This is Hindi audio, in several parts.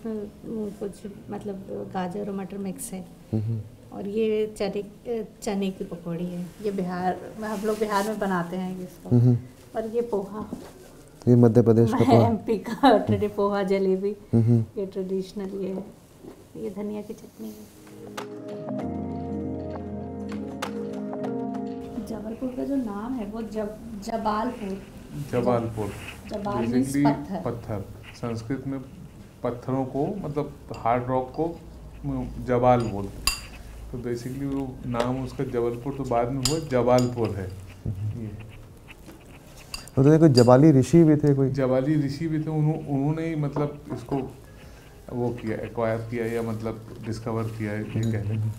इसमें कुछ मतलब गाजर और मटर मिक्स है। और ये चने की पकौड़ी है। ये बिहार में, हम लोग बिहार में बनाते हैं इसको। और ये पोहा, ये मध्य प्रदेश का पोहा, एमपी का पोहा जलेबी, ये ट्रेडिशनल ये है। ये धनिया की चटनी है। जबलपुर का जो नाम है वो जबालपुर। जबाल मीन्स पत्थर। संस्कृत में पत्थरों को, मतलब हार्ड रॉक को जबाल बोलते। तो बेसिकली वो नाम उसका जबलपुर तो बाद में हुआ जबालपुर है। तो कोई जबाली ऋषि भी थे, उन्होंने ही मतलब इसको वो किया, एक्वायर किया या मतलब डिस्कवर किया है, ये कह लें।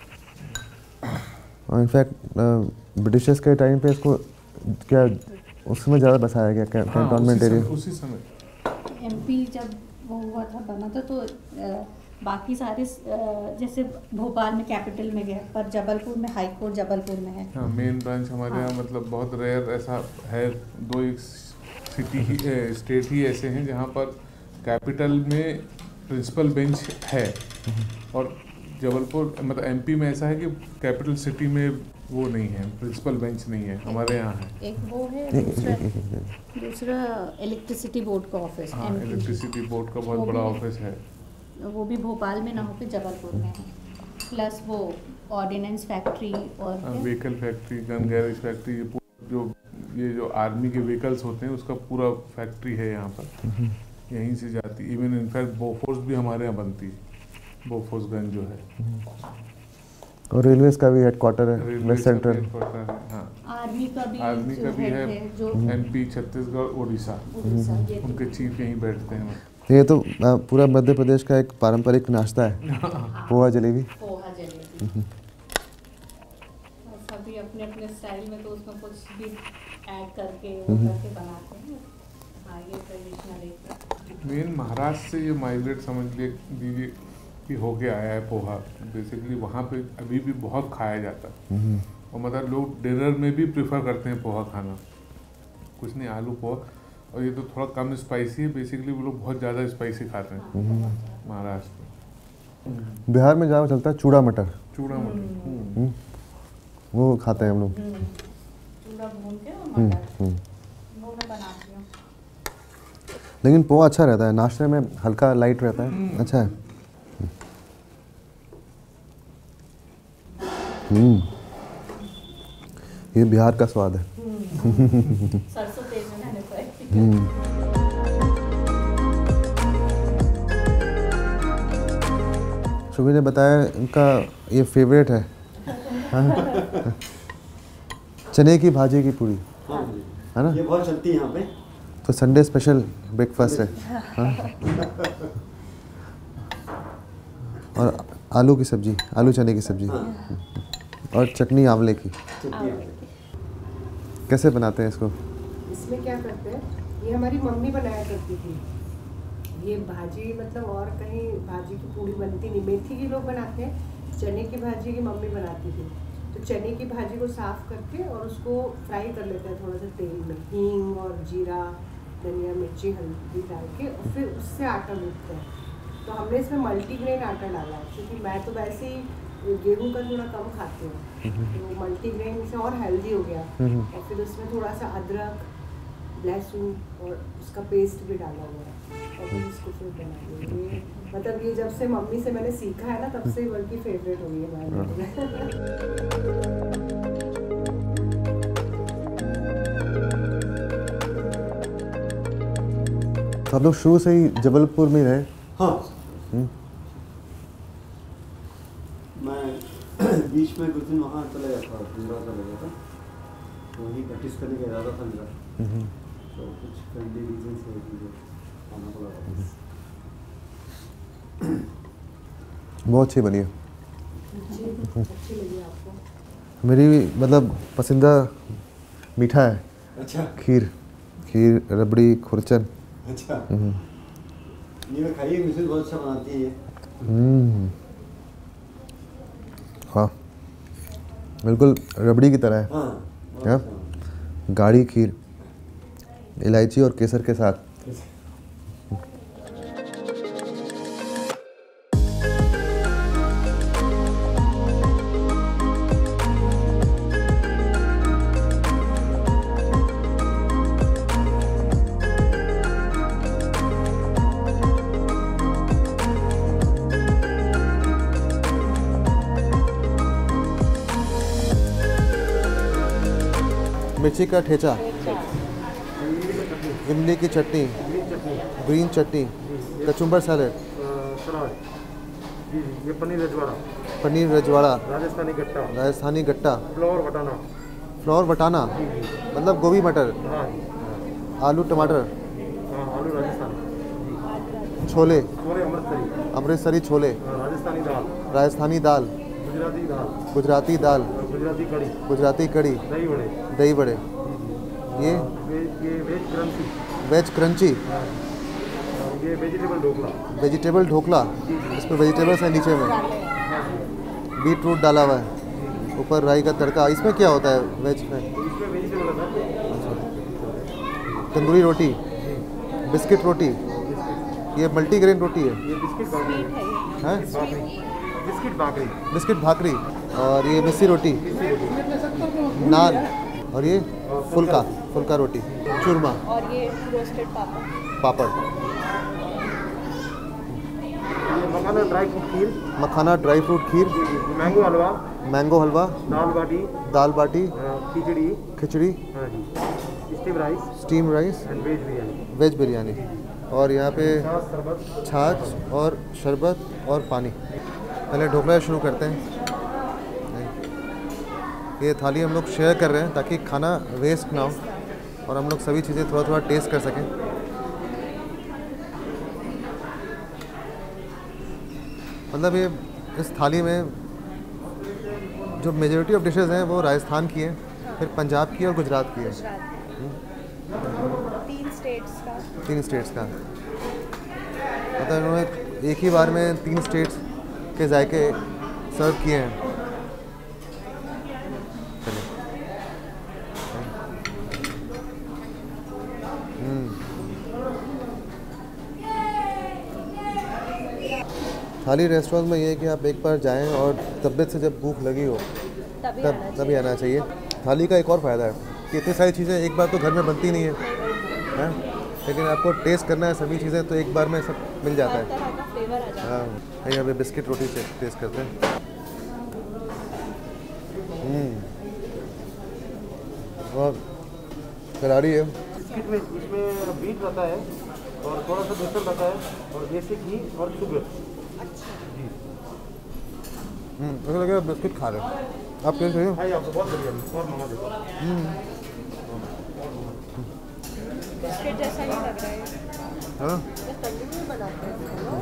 और इनफैक्ट ब्रिटिशर्स के टाइम पे इसको क्या उसमें ज़्यादा बसाया गया, कैंटोनमेंट एरिया। उसी समय एमपी जब वो हुआ था, बना था, तो बाकी सारे जैसे भोपाल में कैपिटल में गया, पर जबलपुर में हाई कोर्ट जबलपुर में है। हाँ, मेन ब्रांच हमारे यहाँ मतलब बहुत रेयर ऐसा है। 2 सिटी ही स्टेट ही ऐसे हैं जहाँ पर कैपिटल में प्रिंसिपल बेंच है। और जबलपुर मतलब एमपी में ऐसा है कि कैपिटल सिटी में वो नहीं है, प्रिंसिपल बेंच नहीं है। हमारे यहाँ है। एक वो है, दूसरा इलेक्ट्रिसिटी बोर्ड का ऑफिस। हाँ, इलेक्ट्रिसिटी बोर्ड का बहुत बड़ा ऑफिस है। वो भी भोपाल में ना होकर जबलपुर में है। प्लस वो ऑर्डिनेंस फैक्ट्री और vehicle factory, gun garage factory, ये जो आर्मी के व्हीकल्स होते हैं उसका पूरा फैक्ट्री है यहाँ पर। यहीं से जाती, इवन इनफैक्ट बोफोर्स भी हमारे यहाँ बनती है। बोफोर्स गन जो है। और रेलवेज का भी हेडक्वार्टर है, वेस्ट सेंट्रल। हाँ, आर्मी का भी है जो एमपी, छत्तीसगढ़, उड़ीसा, उनके चीफ यहीं बैठते हैं। ये तो पूरा मध्य प्रदेश का एक पारंपरिक नाश्ता है, पोहा जलेबी। सभी अपने अपने स्टाइल में तो उसमें कुछ भी ऐड करके बनाते हैं। हाँ, ये ट्रेडिशनल है। मेन महाराष्ट्र से ये माइग्रेट समझ लीजिए कि होके आया है पोहा। बेसिकली वहाँ पे अभी भी बहुत खाया जाता है। और मतलब लोग डिनर में भी प्रेफर करते हैं पोहा खाना। कुछ नहीं, आलू पोहा। और ये तो थोड़ा कम स्पाइसी है। बेसिकली वो लोग बहुत ज़्यादा स्पाइसी खाते हैं महाराष्ट्र में। बिहार में ज़्यादा चलता है चूड़ा मटर। वो खाते हैं हम लोग। चूड़ा भून के और मटर वो मैं बनाती हूँ। लेकिन पोहा अच्छा रहता है, नाश्ते में हल्का लाइट रहता है, अच्छा है। ये बिहार का स्वाद है। सरसों तेल में मैंने फ्राई। शुभी ने बताया इनका ये फेवरेट है। चने की भाजी की पूरी, है ना? ये बहुत चलती है यहाँ पे। तो संडे स्पेशल ब्रेकफास्ट है। और आलू की सब्जी, आलू चने की सब्जी, और चटनी आंवले की। कैसे बनाते हैं इसको? इसमें क्या करते हैं, ये हमारी मम्मी बनाया करती थी ये भाजी। मतलब और कहीं भाजी की पूरी बनती नहीं। मेथी की लोग बनाते हैं, चने की भाजी की मम्मी बनाती थी। तो चने की भाजी को साफ करके और उसको फ्राई कर लेते हैं थोड़ा सा तेल में, हींग और जीरा, धनिया, मिर्ची, हल्दी डाल के, और फिर उससे आटा गूंथते हैं। तो हमने इसमें मल्टीग्रेन आटा डाला है, क्योंकि मैं तो वैसे ही गेहूं का थोड़ा कम खाती हूँ, तो मल्टीग्रेन से और हेल्दी हो गया। और फिर उसमें थोड़ा सा अदरक, लहसुन और उसका पेस्ट भी डाला हुआ है, और फिर इसको फिर बना लिया। मतलब ये जब से मम्मी से मैंने सीखा है ना, तब से बल्कि फेवरेट हो गई है हमारे। तो आप लोग शुरू से ही जबलपुर में रहे? हाँ। मैं बीच में कुछ दिन वहाँ चला गया था, पिंजरा चला गया था, वहीं प्रैक्टिस करने का इरादा था मेरा। तो कुछ फैमिली रीजन से मुझे आना पड़ा वापस। बहुत अच्छी बनी है। अच्छी लगी आपको? मेरी मतलब पसंदीदा मीठा है। अच्छा। खीर, रबड़ी, खुरचन। अच्छा। ये मैं खाइए, मिसेज बहुत अच्छा बनाती है ये। हाँ, बिल्कुल रबड़ी की तरह है। हाँ, गाढ़ी खीर, इलायची और केसर के साथ। मिर्ची का ठेचा, इमली की चटनी, ग्रीन चटनी, कचुम्बर सैलेड, ये पनीर रजवाड़ा, पनीर रजवाड़ा, राजस्थानी गट्टा, फ्लोर वटाना मतलब गोभी मटर, हाँ आलू टमाटर, आलू राजस्थानी, छोले, अमृतसरी, अमृतसरी छोले, राजस्थानी दाल, गुजराती दाल, गुजराती कड़ी, दही बड़े, ये वेज क्रंची, ये वेजिटेबल ढोकला, इसमें वेजिटेबल्स है नीचे में, बीट रूट डाला हुआ है, ऊपर राई का तड़का। इसमें क्या होता है वेज में? तंदूरी रोटी, बिस्किट रोटी, ये मल्टीग्रेन रोटी है, हैं? बिस्किट भाकरी, और ये मिस्सी रोटी, नान, और ये फुल्का रोटी, चूरमा, और ये roasted papad, makhana dry fruit kheer, mango halwa, दाल बाटी, khichdi, steam rice, veg biryani, और यहाँ पे छाछ और शरबत और पानी। पहले ढोकला शुरू करते हैं। ये थाली हम लोग शेयर कर रहे हैं ताकि खाना वेस्ट ना हो और हम लोग सभी चीज़ें थोड़ा थोड़ा टेस्ट कर सकें। मतलब ये इस थाली में जो मेजॉरिटी ऑफ डिशेस हैं वो राजस्थान की हैं, फिर पंजाब की और गुजरात की है। 3 स्टेट्स का मतलब इन्होंने एक ही बार में 3 स्टेट्स के जायके सर्व किए हैं। थाली रेस्टोरेंट में ये है कि आप एक बार जाएं और तबीयत से जब भूख लगी हो तभी आना चाहिए। थाली का एक और फ़ायदा है कि इतनी सारी चीज़ें एक बार तो घर में बनती नहीं है, हैं? लेकिन आपको टेस्ट करना है सभी चीज़ें तो एक बार में सब मिल जाता है। हाँ, यहाँ पे बिस्किट रोटी से टेस्ट करते हैं। और करारी है, बिस्किट में इसमें बीट रहता है और थोड़ा सा बेसन रहता है और देसी घी और शुगर। ऐसा लग रहा है बिस्किट खा रहे हैं आप। कैसे हैं? आपको बहुत बढ़िया और मंगा देता हूँ। बिस्किट जैसा ही लग रहा है। हाँ तंदूरी में बनाते हैं।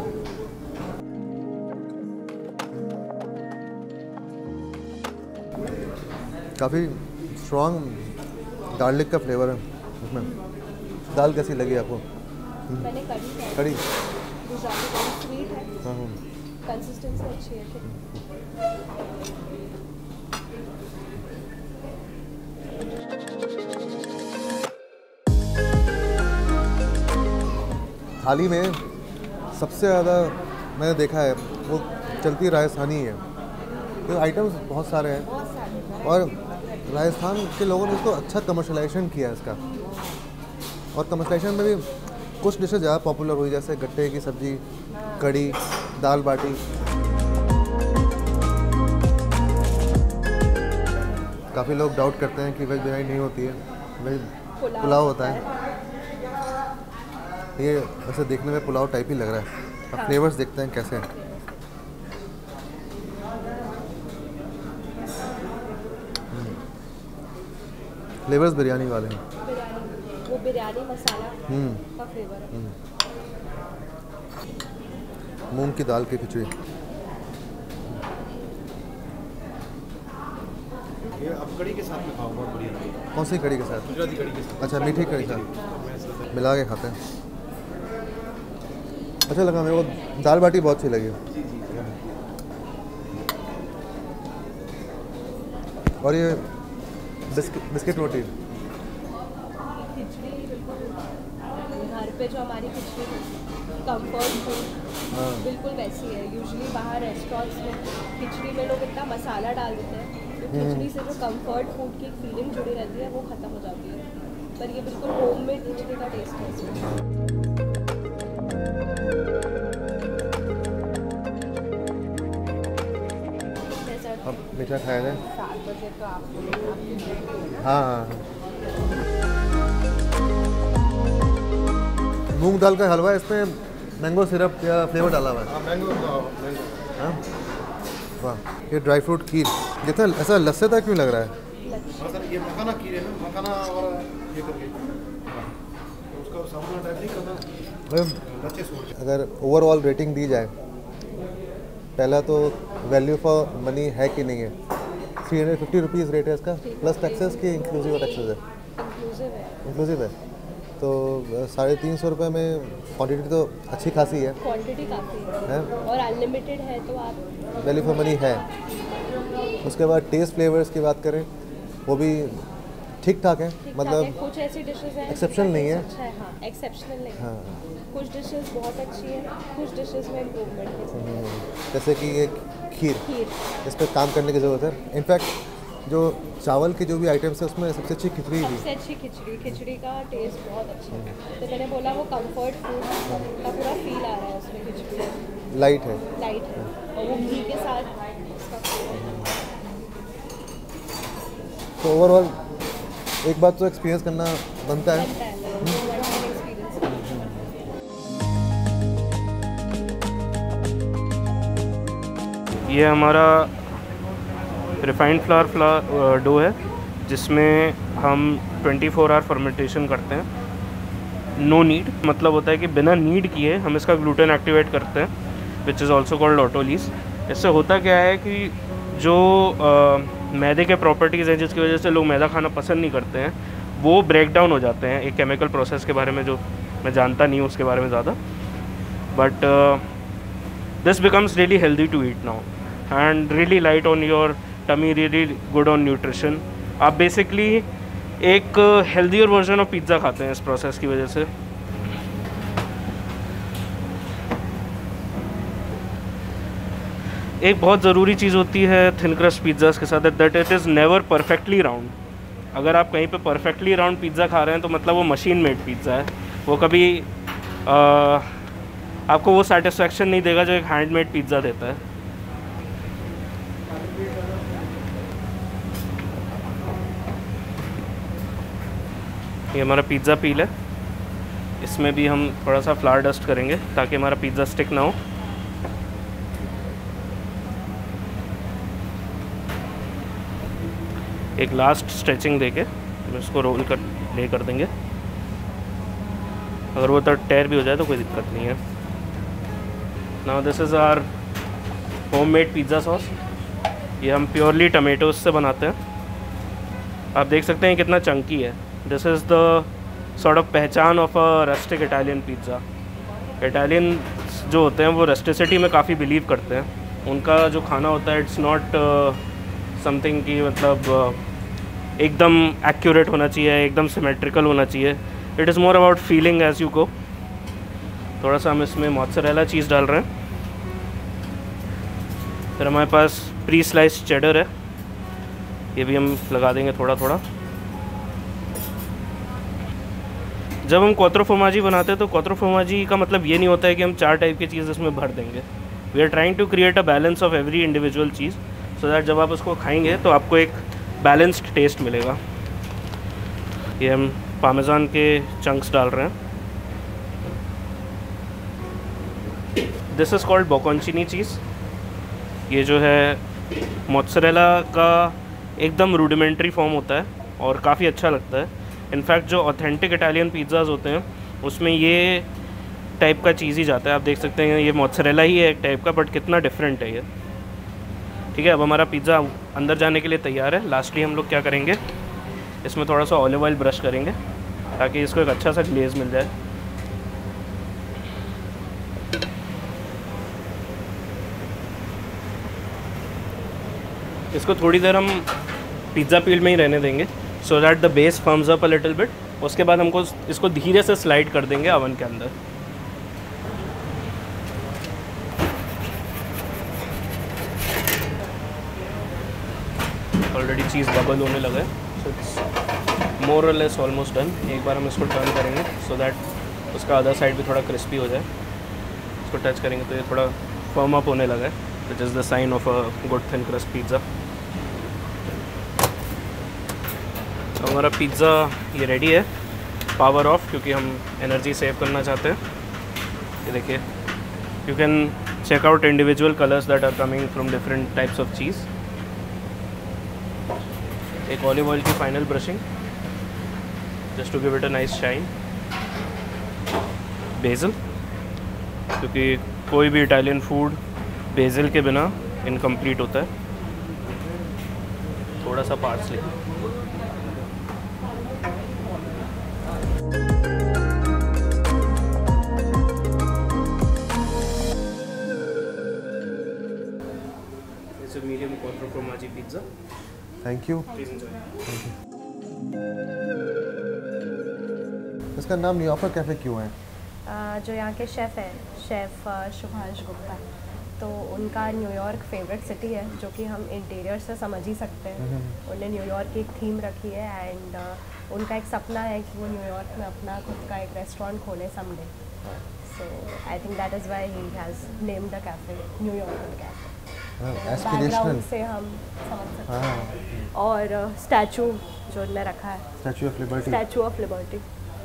काफ़ी स्ट्रॉन्ग गार्लिक का फ्लेवर है इसमें। दाल कैसी लगी आपको? मैंने कड़ी खाई। कड़ी गुजराती कड़ी स्वीट है, हाँ कंसिस्टेंसी अच्छी है। थाली में सबसे ज़्यादा मैंने देखा है वो चलती राजस्थानी है। तो आइटम्स बहुत सारे हैं और राजस्थान के लोगों ने इसको अच्छा कमर्शलाइजेशन किया है इसका। और कमर्शलाइजेशन में भी कुछ डिशेज ज़्यादा पॉपुलर हुई, जैसे गट्टे की सब्ज़ी, कड़ी, दाल बाटी। काफ़ी लोग डाउट करते हैं कि वेज बिरयानी नहीं होती है, वेज पुलाव होता है। ये वैसे देखने में पुलाव टाइप ही लग रहा है। अब फ्लेवर्स देखते हैं कैसे हैं। फ्लेवर्स बिरयानी वाले हैं। वो बिरयानी मसाला का फ्लेवर है। मूंग की दाल की खिचड़ी। ये अब कड़ी के साथ में खाओ, बहुत बढ़िया लगेगा। कौन सी कड़ी के साथ? गुजराती कड़ी के साथ। अच्छा, मीठी कड़ी के साथ मिला के खाते हैं। अच्छा लगा मेरे को। दाल बाटी बहुत सी लगी। और ये बिस्किट रोटी। खिचड़ी बिल्कुल घर पे जो हमारी खिचड़ी कंफर्ट फूड बिल्कुल वैसी है। यूजुअली बाहर रेस्टोरेंट्स में खिचड़ी में लोग इतना मसाला डाल देते हैं, तो खिचड़ी से जो कंफर्ट फूड की फीलिंग जुड़ी रहती है वो ख़त्म हो जाती है। पर ये बिल्कुल होममेड खिचड़ी का टेस्ट है इसमें। अब मीठा खाया जाए। 7 बजे तो आपकी ट्रेन है ना? हाँ हाँ। मूंग दाल का हलवा, इसमें मैंगो सिरप या फ्लेवर डाला हुआ है। हाँ वाह। ये ड्राई फ्रूट खीर जितना ऐसा लस्सेदार क्यों लग रहा है? सर ये मखाना खीर है ना, मखाना और ये करके उसका साबुन टाइप नहीं करना, लच्छे सूट। अगर ओवरऑल रेटिंग दी जाए, पहला तो वैल्यू फॉर मनी है कि नहीं है। 350 रुपीज़ रेट है इसका, प्लस टैक्सेस की इंक्लूसिव टैक्सेस है? इंक्लूसिव है। तो 350 रुपये में क्वांटिटी तो अच्छी खासी है। क्वांटिटी काफ़ी है और अनलिमिटेड है, तो आप वैल्यू फॉर मनी है। उसके बाद टेस्ट फ्लेवर्स की बात करें, वो भी ठीक ठाक है, मतलब कुछ ऐसी डिशेस हैं एक्सेप्शनल नहीं है। अच्छा है, हाँ एक्सेप्शनल नहीं। हाँ, कुछ डिशेस बहुत अच्छी है, कुछ डिशेस में इम्प्रूवमेंट है। जैसे कि ये खीर, इस पर काम करने की ज़रूरत है। इनफैक्ट जो चावल के जो भी आइटम्स है उसमें सबसे अच्छी खिचड़ी थी। सबसे अच्छी खिचड़ी का टेस्ट बहुत अच्छा है। तो मैंने बोला वो कंफर्ट फूड का पूरा फील आ रहा है उसमें। खिचड़ी लाइट है और वो घी के साथ तो ओवरऑल एक बात तो एक्सपीरियंस करना बनता है। ये हमारा रिफाइंड फ्लावर डो है, जिसमें हम 24 आवर फर्मेंटेशन करते हैं। नो नीड मतलब होता है कि बिना नीड किए हम इसका ग्लूटेन एक्टिवेट करते हैं, which is also called autolyse. इससे होता क्या है कि जो मैदे के प्रॉपर्टीज़ हैं जिसकी वजह से लोग मैदा खाना पसंद नहीं करते हैं, वो ब्रेक डाउन हो जाते हैं एक केमिकल प्रोसेस के बारे में जो मैं जानता नहीं हूँ उसके बारे में ज़्यादा, but this becomes really healthy to eat now and really light on your tummy, really good on nutrition. आप बेसिकली एक हेल्दियर वर्जन ऑफ पिज़्ज़ा खाते हैं इस प्रोसेस की वजह से। एक बहुत ज़रूरी चीज़ होती है थिन क्रस्ट पिज़्ज़ास के साथ, that it is never perfectly round. अगर आप कहीं पे परफेक्टली राउंड पिज़्ज़ा खा रहे हैं तो मतलब वो मशीन मेड पिज़्ज़ा है, वो कभी आपको वो सेटिस्फेक्शन नहीं देगा जो एक हैंडमेड पिज़्ज़ा देता है। ये हमारा पिज़्ज़ा पील है, इसमें भी हम थोड़ा सा फ्लावर डस्ट करेंगे ताकि हमारा पिज़्ज़ा स्टिक ना हो। एक लास्ट स्ट्रेचिंग देके हम इसको रोल कर देंगे। अगर वो तो टेयर भी हो जाए तो कोई दिक्कत नहीं है। Now this is our homemade pizza sauce. ये हम प्योरली टमेटोज से बनाते हैं। आप देख सकते हैं कितना चंकी है। This is the sort of पहचान of a rustic Italian pizza. Italian जो होते हैं वो रस्टिसिटी में काफ़ी बिलीव करते हैं। उनका जो खाना होता है इट्स नॉट समथिंग की मतलब एकदम एक्यूरेट होना चाहिए, एकदम सिमेट्रिकल होना चाहिए। It is more about feeling as you go. थोड़ा सा हम इसमें मोज़रेला चीज़ डाल रहे हैं। फिर हमारे पास प्री स्लाइस चेडर है, ये भी हम लगा देंगे थोड़ा थोड़ा। जब हम क्वाttro formaggi बनाते हैं तो क्वाttro formaggi का मतलब ये नहीं होता है कि हम 4 टाइप की चीज़ इसमें भर देंगे। We are trying to create a balance of every individual cheese, so that जब आप उसको खाएंगे तो आपको एक बैलेंस्ड टेस्ट मिलेगा। ये हम पामेज़ान के चंक्स डाल रहे हैं। This is called bocconcini cheese. ये जो है मोज़रेला का एकदम रूडिमेंट्री फॉर्म होता है और काफ़ी अच्छा लगता है। इनफैक्ट जो ऑथेंटिक इटालियन पिज़्ज़ाज़ होते हैं उसमें ये टाइप का चीज़ ही जाता है। आप देख सकते हैं ये मोज़रेला ही है एक टाइप का, बट कितना डिफरेंट है ये। ठीक है, अब हमारा पिज़्ज़ा अंदर जाने के लिए तैयार है। लास्टली हम लोग क्या करेंगे, इसमें थोड़ा सा ऑलिव ऑयल ब्रश करेंगे ताकि इसको एक अच्छा सा ग्लेज़ मिल जाए। इसको थोड़ी देर हम पिज़्ज़ा पील में ही रहने देंगे so that the base firms up a little bit. उसके बाद हमको इसको धीरे से स्लाइड कर देंगे ओवन के अंदर। ऑलरेडी चीज़ बबल होने लगा है, सो इट्स मोर और लेस ऑलमोस्ट डन। एक बार हम इसको टर्न करेंगे सो दैट उसका अदर साइड भी थोड़ा क्रिस्पी हो जाए। इसको टच करेंगे तो ये थोड़ा फर्म अप होने लगा है, which is the sign of a good thin crust pizza. तो हमारा पिज़्ज़ा ये रेडी है, पावर ऑफ, क्योंकि हम एनर्जी सेव करना चाहते हैं। ये देखिए, you can check out individual colours that are coming from different types of cheese. एक ऑलिव ऑयल की final brushing just to give it a nice shine. Basil, क्योंकि कोई भी इटालियन फूड बेसिल के बिना इनकम्प्लीट होता है। थोड़ा सा parsley. Medium quattro formaggi pizza. Thank you. Please enjoy. इसका नाम न्यूयॉर्कर कैफ़े क्यों है? जो यहाँ के शेफ़ हैं, शेफ़ सुभाष गुप्ता, तो उनका न्यूयॉर्क फेवरेट सिटी है, जो कि हम इंटीरियर से समझ ही सकते हैं। उन्होंने न्यूयॉर्क की एक थीम रखी है एंड उनका एक सपना है कि वो न्यूयॉर्क में अपना खुद का एक रेस्टोरेंट खोले someday. So I think that is why he has named the cafe New Yorker cafe. Background से हम समझ सकते हैं। और स्टैचू जो उन्होंने रखा है, Statue of Liberty. Statue of Liberty.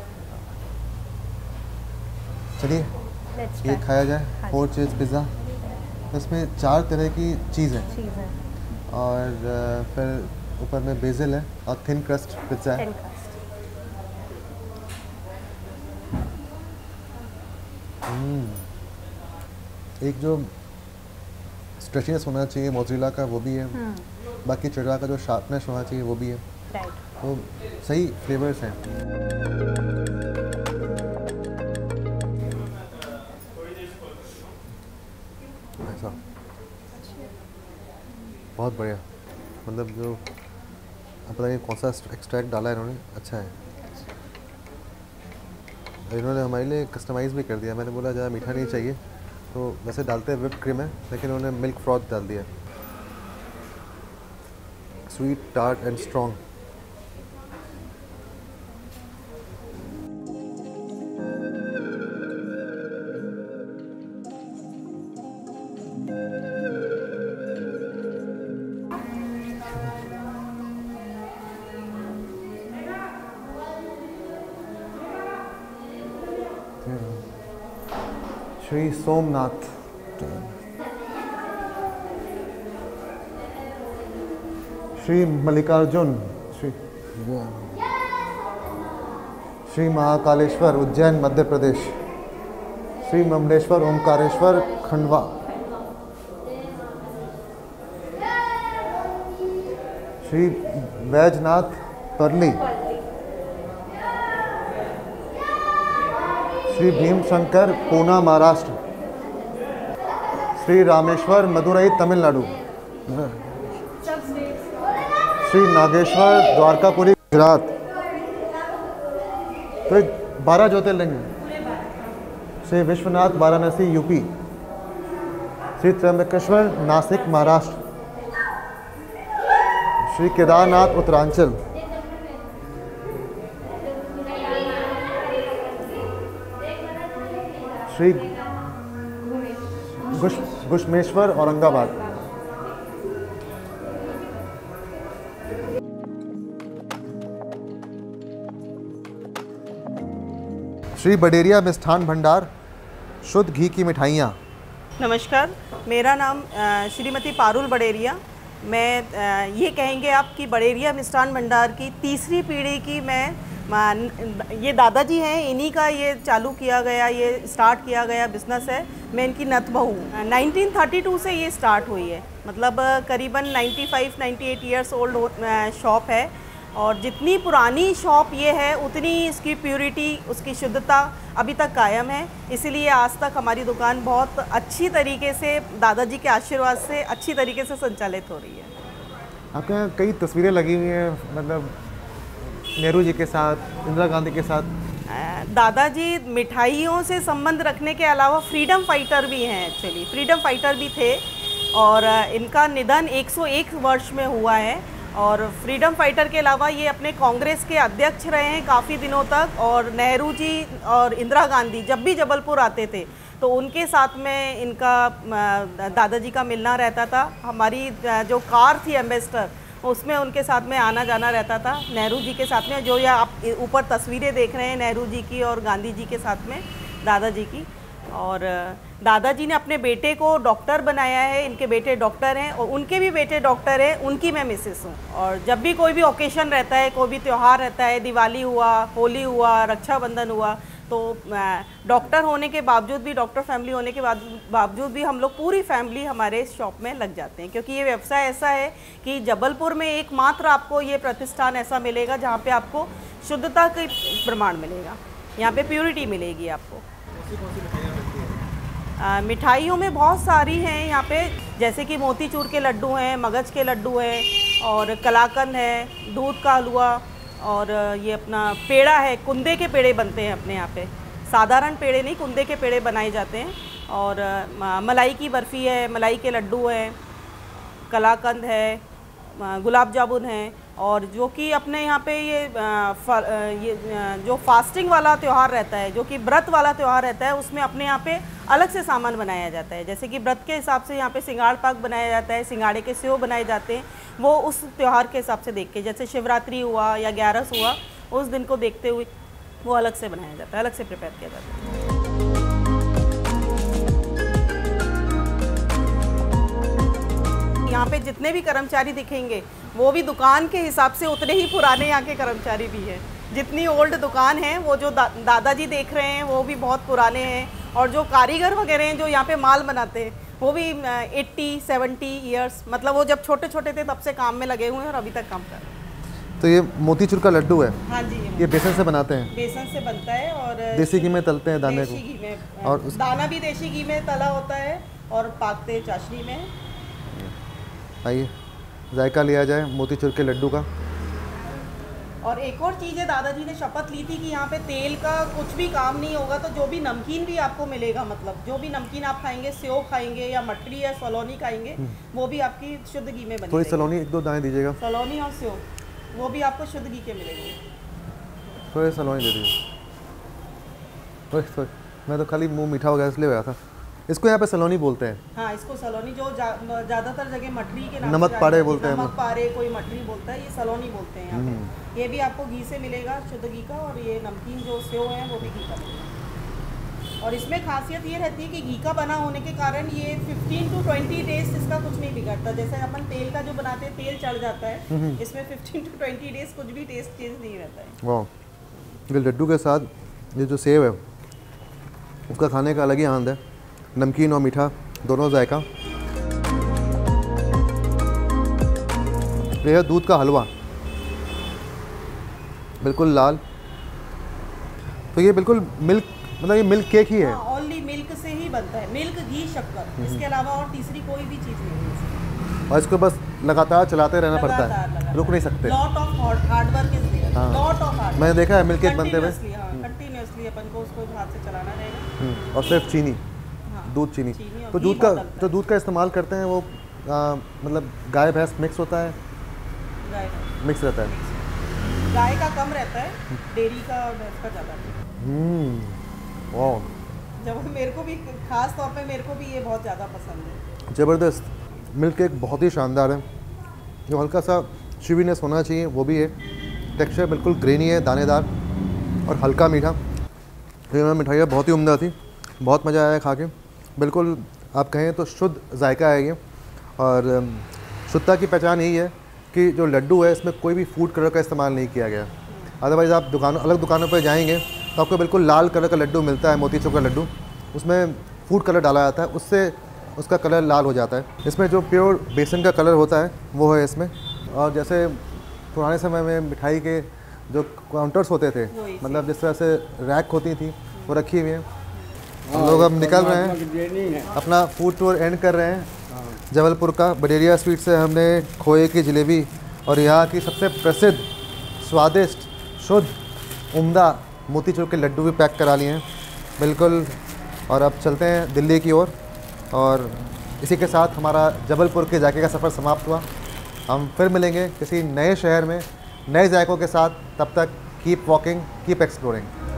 चलिए ये खाया जाए। 4 चीज़ पिज़्ज़ा, इसमें 4 तरह की चीज़ है और फिर ऊपर में बेसिल है और थिन क्रस्ट पिज़्ज़ा है। एक जो स्ट्रेचनेस होना चाहिए मोज़रेला का वो भी है, बाकी चेडरा का जो शार्पनेस होना चाहिए वो भी है। तो सही फ्लेवर्स हैं। ऐसा बहुत बढ़िया, मतलब जो पता नहीं कौन सा एक्सट्रैक्ट डाला है इन्होंने, अच्छा है। इन्होंने हमारे लिए कस्टमाइज़ भी कर दिया। मैंने बोला ज़्यादा मीठा नहीं चाहिए, तो वैसे डालते हैं व्हिप्ड क्रीम है, लेकिन उन्होंने मिल्क फ्रॉथ डाल दिया। Sweet, tart and strong. Shri Somnath, Shri Mallikarjun, Shri Mahakaleshwar Ujjain Madhya Pradesh, Shri Mamleshwar Omkareshwar Khandwa, Shri Vaijnath Parli, Shri Bhimashankar Poona Maharashtra, Shri Rameshwar Madurai Tamil Nadu, Shri Nageshwar Dwarkapuri Gujarat. तो 12 ज्योतिर्लिंग। श्री विश्वनाथ वाराणसी यूपी, श्री त्र्यंबकेश्वर नासिक महाराष्ट्र, श्री केदारनाथ उत्तरांचल, श्री घुश्मेश्वर औरंगाबाद। श्री बडेरिया मिष्ठान भंडार, शुद्ध घी की मिठाइयाँ। नमस्कार, मेरा नाम श्रीमती पारुल बडेरिया। मैं ये कहेंगे आपकी बडेरिया मिष्ठान भंडार की तीसरी पीढ़ी की मैं, ये दादाजी हैं, इन्हीं का ये चालू किया गया, ये स्टार्ट किया गया बिज़नेस है। मैं इनकी नत बहू हूँ। 1932 से ये स्टार्ट हुई है, मतलब करीबन 95-98 ईयर्स ओल्ड शॉप है। और जितनी पुरानी शॉप ये है उतनी इसकी प्योरिटी, उसकी शुद्धता अभी तक कायम है। इसीलिए आज तक हमारी दुकान बहुत अच्छी तरीके से दादाजी के आशीर्वाद से अच्छी तरीके से संचालित हो रही है। आपके यहाँ कई तस्वीरें लगी हुई हैं, मतलब नेहरू जी के साथ, इंदिरा गांधी के साथ। दादाजी मिठाइयों से संबंध रखने के अलावा फ्रीडम फाइटर भी हैं। एक्चुअली फ्रीडम फाइटर भी थे और इनका निधन 101 वर्ष में हुआ है। और फ्रीडम फाइटर के अलावा ये अपने कांग्रेस के अध्यक्ष रहे हैं काफ़ी दिनों तक। और नेहरू जी और इंदिरा गांधी जब भी जबलपुर आते थे तो उनके साथ में इनका दादाजी का मिलना रहता था। हमारी जो कार थी एम्बेसडर, उसमें उनके साथ में आना जाना रहता था, नेहरू जी के साथ में। जो ये आप ऊपर तस्वीरें देख रहे हैं नेहरू जी की और गांधी जी के साथ में दादाजी की। और दादाजी ने अपने बेटे को डॉक्टर बनाया है, इनके बेटे डॉक्टर हैं और उनके भी बेटे डॉक्टर हैं, उनकी मैं मिसेस हूँ। और जब भी कोई भी ओकेशन रहता है, कोई भी त्यौहार रहता है, दिवाली हुआ, होली हुआ, रक्षाबंधन हुआ, तो डॉक्टर होने के बावजूद भी, डॉक्टर फैमिली होने के बावजूद भी हम लोग पूरी फैमिली हमारे शॉप में लग जाते हैं, क्योंकि ये व्यवसाय ऐसा है कि जबलपुर में एकमात्र आपको ये प्रतिष्ठान ऐसा मिलेगा जहाँ पे आपको शुद्धता के प्रमाण मिलेगा, यहाँ पे प्योरिटी मिलेगी आपको। मिठाइयों में बहुत सारी हैं यहाँ पे, जैसे कि मोतीचूर के लड्डू हैं, मगज के लड्डू हैं और कलाकंद है, दूध का हलवा, और ये अपना पेड़ा है, कुंदे के पेड़े बनते हैं अपने यहाँ पे, साधारण पेड़े नहीं, कुंदे के पेड़े बनाए जाते हैं। और मलाई की बर्फ़ी है, मलाई के लड्डू हैं, कलाकंद है, गुलाब जामुन है। और जो कि अपने यहाँ पे ये जो फास्टिंग वाला त्यौहार रहता है, जो कि व्रत वाला त्यौहार रहता है, उसमें अपने यहाँ पे अलग से सामान बनाया जाता है। जैसे कि व्रत के हिसाब से यहाँ पे सिंगाड़ पाक बनाया जाता है, सिंगाड़े के सेव बनाए जाते हैं, वो उस त्यौहार के हिसाब से देख के, जैसे शिवरात्रि हुआ या 11 हुआ, उस दिन को देखते हुए वो अलग से बनाया जाता है, अलग से प्रिपेयर किया जाता है। यहाँ पे जितने भी कर्मचारी दिखेंगे वो भी दुकान के हिसाब से उतने ही पुराने यहाँ के कर्मचारी भी हैं। जितनी ओल्ड दुकान है, वो जो दादाजी देख रहे हैं वो भी बहुत पुराने हैं, और जो कारीगर वगैरह हैं जो यहाँ पे माल बनाते हैं वो भी 80-70 ईयर्स, मतलब वो जब छोटे छोटे थे तब से काम में लगे हुए हैं और अभी तक काम कर रहे हैं। तो ये मोतीचूर का लड्डू है? हाँ जी, ये बेसन से बनाते हैं? बेसन से बनता है और देसी घी में तलते हैं दाने को? देसी घी में, और दाना भी देसी घी में तला होता है और पाकते चाशनी में। आइए जायका लिया जाए मोतीचूर के लड्डू का। और एक और चीज़ है, दादाजी ने शपथ ली थी कि यहाँ पे तेल का कुछ भी काम नहीं होगा, तो जो भी नमकीन भी आपको मिलेगा, मतलब जो भी नमकीन आप खाएंगे, सेव खाएंगे या मटरी या सलोनी खाएंगे, वो भी आपकी शुद्ध घी में बनेगी। थोड़ी सलोनी 1-2 दाने दीजिएगा। सलोनी और सेव वो भी आपको शुद्ध घी के मिलेंगे। थोड़ी सलोनी दे दीजिए। मैं तो खाली मुँह मीठा हो गया इसलिए गया था। इसको यहाँ पे सलोनी बोलते हैं? हाँ, इसको सलोनी, जो ज़्यादातर जगह मटरी के नाम नमक पारे बोलते हैं, नमक पारे, कोई मटरी बोलता है, ये सलोनी बोलते हैं यहाँ पे। ये भी आपको घी से मिलेगा, शुद्ध घी का, और ये नमकीन जो सेव है वो भी घी का मिलेगा। और इसमें खासियत ये रहती है कि घी का बना होने के कारण ये 15 to 20 डेज इसका कुछ नहीं बिगड़ता। जैसे अपन तेल का जो बनाते हैं, तेल चढ़ जाता है, इसमें 15 to 20 डेज कुछ भी टेस्ट चेंज नहीं रहता है। वाह, ये लड्डू के साथ ये जो सेव है उसका खाने का अलग ही आनंद है, नमकीन और मीठा दोनों जायका। यह दूध का हलवा बिल्कुल लाल, तो ये बिल्कुल मिल्क, मतलब ये मिल्क केक ही है? ओनली मिल्क से ही बनता है, मिल्क, घी, शक्कर, इसके अलावा और तीसरी कोई भी चीज़ नहीं है। और इसको बस लगातार चलाते रहना पड़ता है, रुक नहीं सकते। Lot of hard work is there, lot of hard. मैंने देखा है मिल्क केक बनते हुए, कंटिन्यूअसली अपन को उसको हाथ से चलाना रहेगा। और सिर्फ चीनी, दूध, चीनी। तो दूध का इस्तेमाल करते हैं वो मतलब गाय भैंस मिक्स होता है? मिक्स रहता है। गाय का कम रहता है, डेयरी का और भैंस का ज़्यादा रहता है। वाह, जब मेरे को भी, खास तौर पे मेरे को भी ये बहुत ज़्यादा पसंद है। ज़बरदस्त। मिल्क केक बहुत ही शानदार है, जो हल्का सा च्यूवीनेस होना चाहिए वो भी है, टेक्सचर बिल्कुल ग्रेनी है, दानेदार और हल्का मीठा। ये मिठाइयाँ बहुत ही उम्दा थी, बहुत मज़ा आया खा के। बिल्कुल आप कहें तो शुद्ध जायका है ये, और शुद्धता की पहचान यही है कि जो लड्डू है इसमें कोई भी फूड कलर का इस्तेमाल नहीं किया गया। अदरवाइज़ आप अलग दुकानों पर जाएंगे तो आपको बिल्कुल लाल कलर का लड्डू मिलता है, मोतीचूर का लड्डू, उसमें फूड कलर डाला जाता है, उससे उसका कलर लाल हो जाता है। इसमें जो प्योर बेसन का कलर होता है वो है इसमें। और जैसे पुराने समय में मिठाई के जो काउंटर्स होते थे, मतलब जिस तरह से रैक होती थी, वो रखी हुई है। हम लोग अब निकल रहे हैं, अपना फूड टूर एंड कर रहे हैं जबलपुर का। बडेरिया स्वीट से हमने खोए की जलेबी और यहाँ की सबसे प्रसिद्ध, स्वादिष्ट, शुद्ध, उम्दा मोतीचूर के लड्डू भी पैक करा लिए हैं बिल्कुल। और अब चलते हैं दिल्ली की ओर, और इसी के साथ हमारा जबलपुर के जायके का सफ़र समाप्त हुआ। हम फिर मिलेंगे किसी नए शहर में नए जायकों के साथ। तब तक कीप वॉकिंग, कीप एक्सप्लोरिंग।